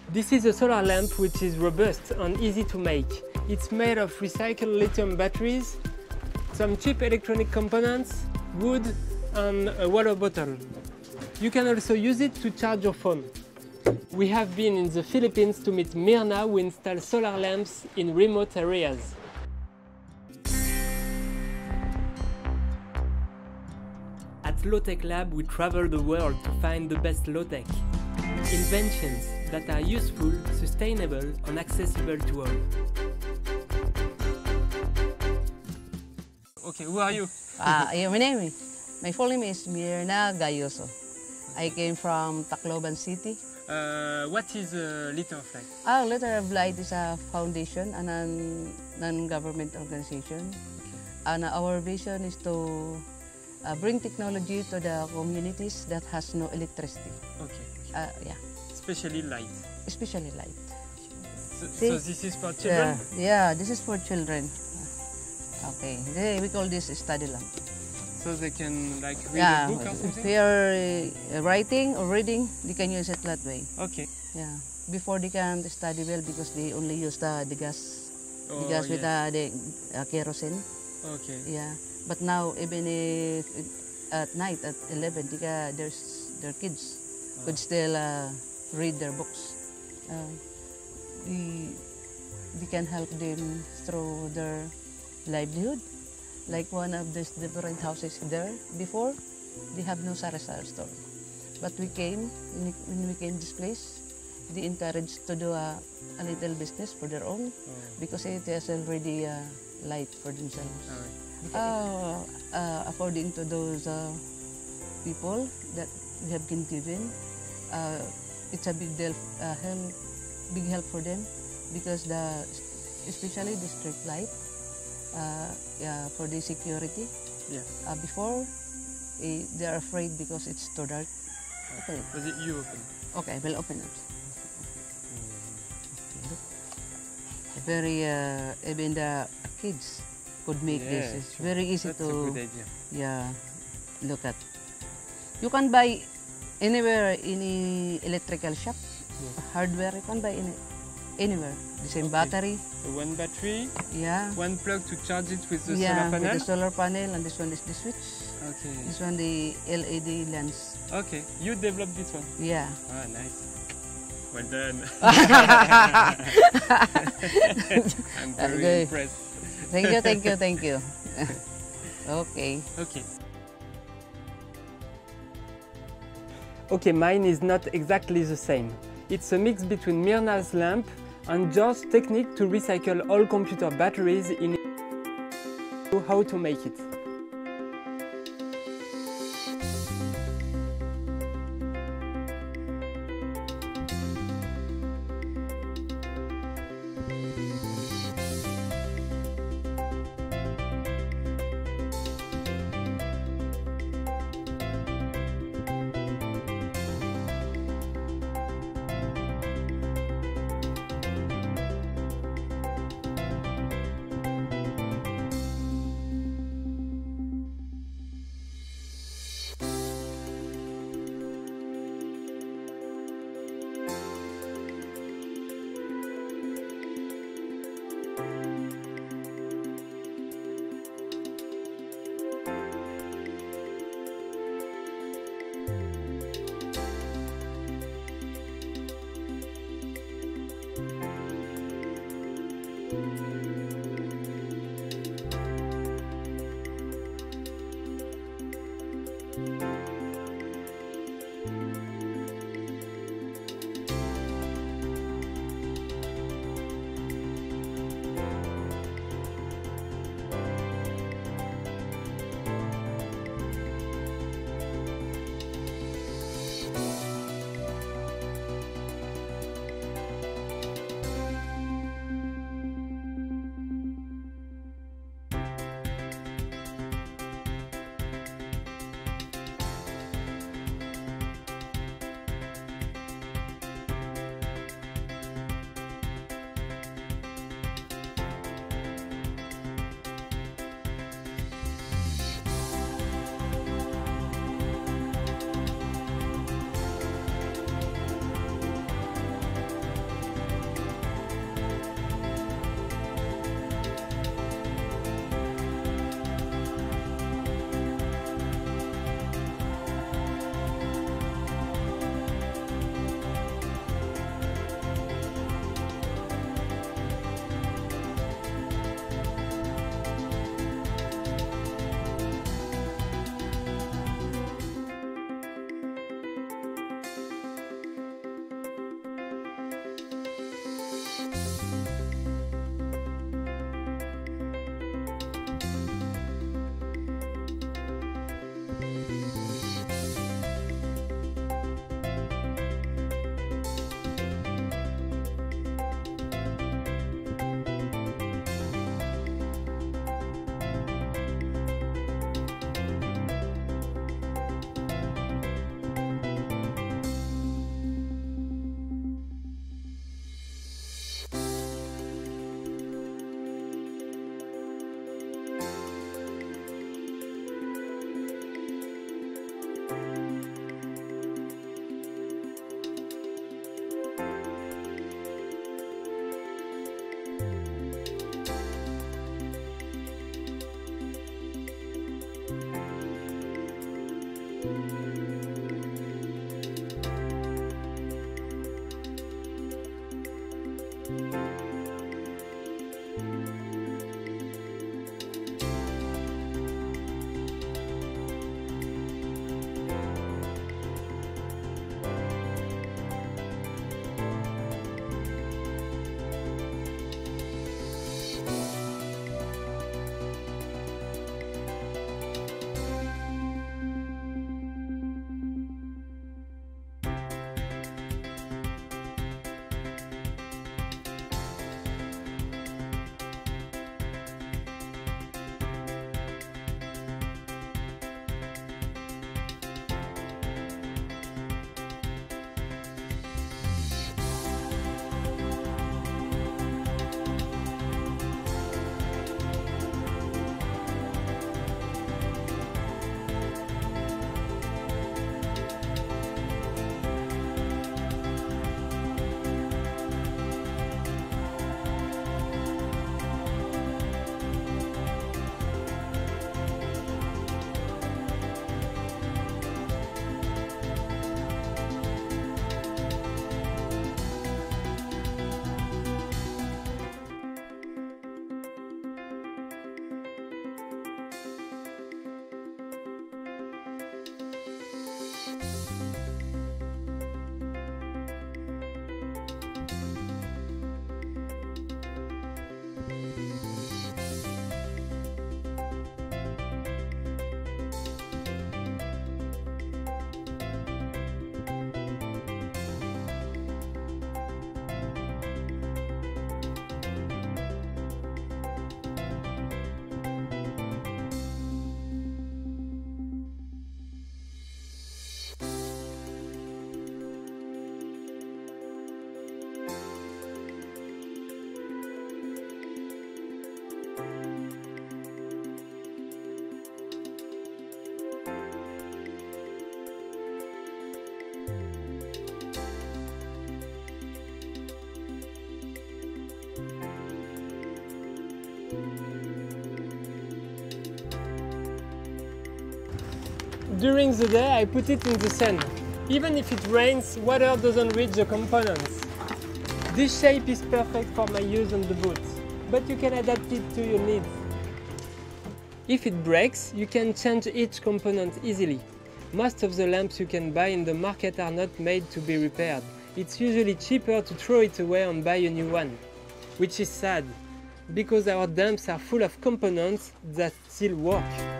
This is a solar lamp which is robust and easy to make. It's made of recycled lithium batteries, some cheap electronic components, wood and a water bottle. You can also use it to charge your phone. We have been in the Philippines to meet Myrna, who installs solar lamps in remote areas. At Low-Tech Lab, we travel the world to find the best low-tech inventions that are useful, sustainable and accessible to all. Okay, who are you? My full name is Myrna Gayoso. I came from Tacloban City. What is Litter of Light? Litter of Light is a foundation, a non-government organization. And our vision is to bring technology to the communities that has no electricity. Okay. Yeah. Especially light. Especially light. So this is for children? Yeah, this is for children. Okay, we call this study lamp. So they can like read a book or something? If they are writing or reading, they can use it that way. Okay. Yeah. Before they can study well because they only use the gas, with the kerosene. Okay. Yeah. But now even at night at 11, their kids could still read their books. We can help them through their livelihood. Like one of these different houses there before, they have no sari-sari store. But when we came this place, they encouraged to do a little business for their own because it has already light for themselves. According to those people that we have been given, it's a big help for them because especially the street light. For the security. Yeah. Before, they are afraid because it's too dark. Okay. Was it you open? Okay, I will open it. Very, even the kids could make this. It's very easy That's to. a good idea. Yeah, look at. You can buy anywhere, any electrical shop, hardware. You can buy anywhere. The same battery. So one battery. Yeah. One plug to charge it with the solar Yeah, panel. with the solar panel, and this one is the switch. Okay. This one the LED lens. Okay. You developed this one. Yeah. Ah, nice. Well done. I'm very impressed. Thank you. Okay. Okay. Okay, mine is not exactly the same. It's a mix between Myrna's lamp and George's technique to recycle all computer batteries in how to make it. During the day, I put it in the sun. Even if it rains, water doesn't reach the components. This shape is perfect for my use on the boat, but you can adapt it to your needs. If it breaks, you can change each component easily. Most of the lamps you can buy in the market are not made to be repaired. It's usually cheaper to throw it away and buy a new one. Which is sad, because our dumps are full of components that still work.